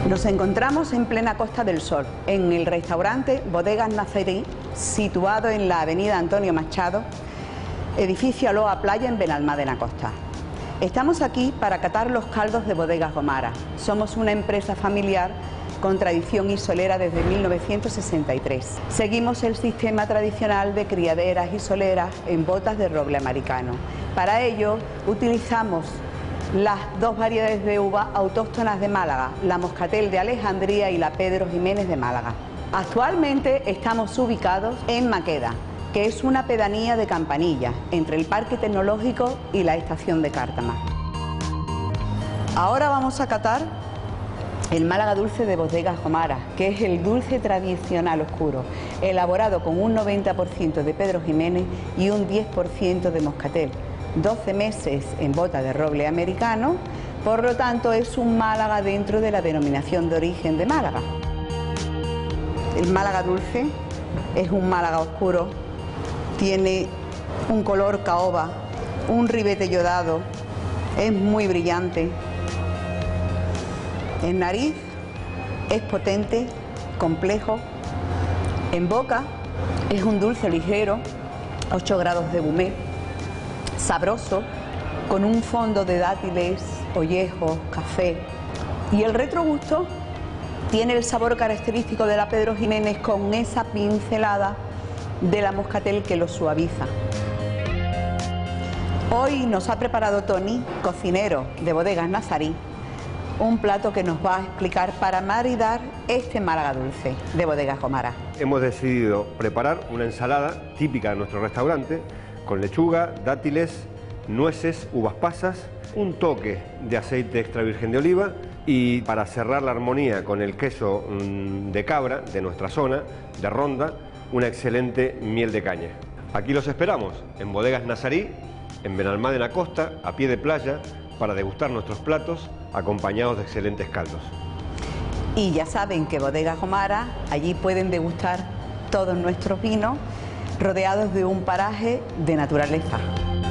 Nos encontramos en plena Costa del Sol, en el restaurante Bodegas Nazarí, situado en la avenida Antonio Machado, edificio Aloha Playa en Benalmádena Costa. Estamos aquí para catar los caldos de Bodegas Gomara. Somos una empresa familiar con tradición isolera desde 1963. Seguimos el sistema tradicional de criaderas y soleras en botas de roble americano. Para ello utilizamos las dos variedades de uva autóctonas de Málaga, la Moscatel de Alejandría y la Pedro Jiménez de Málaga. Actualmente estamos ubicados en Maqueda, que es una pedanía de Campanilla, entre el Parque Tecnológico y la estación de Cártama. Ahora vamos a catar el Málaga dulce de Bodegas Gomara, que es el dulce tradicional oscuro, elaborado con un 90% de Pedro Jiménez y un 10% de Moscatel. 12 meses en bota de roble americano, por lo tanto es un Málaga dentro de la denominación de origen de Málaga. El Málaga dulce es un Málaga oscuro, tiene un color caoba, un ribete yodado, es muy brillante. En nariz es potente, complejo. En boca es un dulce ligero, 8 grados de Bumé, sabroso, con un fondo de dátiles, ollejos, café. Y el retrogusto tiene el sabor característico de la Pedro Jiménez con esa pincelada de la Moscatel que lo suaviza. Hoy nos ha preparado Tony, cocinero de Bodegas Nazarí, un plato que nos va a explicar para maridar este Málaga dulce de Bodegas Gomara. Hemos decidido preparar una ensalada típica de nuestro restaurante con lechuga, dátiles, nueces, uvas pasas, un toque de aceite extra virgen de oliva y para cerrar la armonía con el queso de cabra de nuestra zona, de Ronda, una excelente miel de caña. Aquí los esperamos en Bodegas Nazarí, en Benalmádena Costa, a pie de playa, para degustar nuestros platos acompañados de excelentes caldos. Y ya saben que Bodegas Gomara, allí pueden degustar todos nuestros vinos rodeados de un paraje de naturaleza.